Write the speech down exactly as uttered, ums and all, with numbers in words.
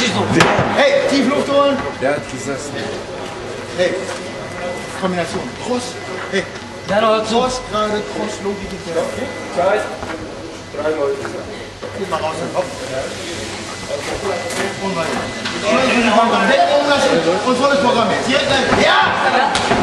nicht so. Hey, tief Luft holen. Der hat gesessen. Hey, Kombination. Cross. Hey, Ja, noch zu. Cross, gerade, Cross, Logik hinterher. Okay? Zeit. Drei Leute. Geht mal raus. Hopp. Und weiter. Weg oben lassen und volles Programm jetzt. Hier, ja!